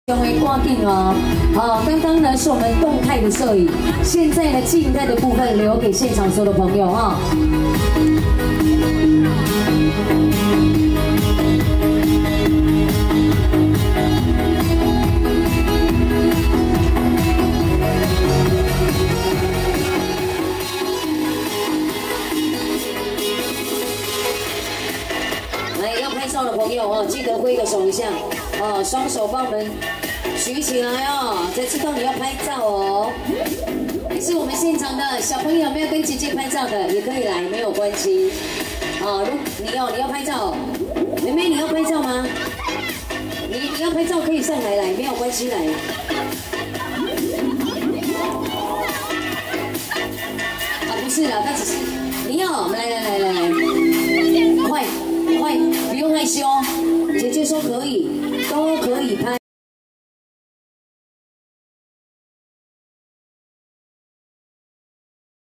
成为挂定哦，刚刚呢是我们动态的摄影，现在呢静态的部分留给现场所有的朋友哈。来，要拍照的朋友哦，记得挥个手一下。 双手帮我们举起来哦，才知道你要拍照哦。是我们现场的小朋友没有跟姐姐拍照的，也可以来，没有关系。你要拍照，妹妹你要拍照吗？你要拍照可以上来，没有关系来。不是啦，他只是你要来，快，不用害羞，姐姐说可以。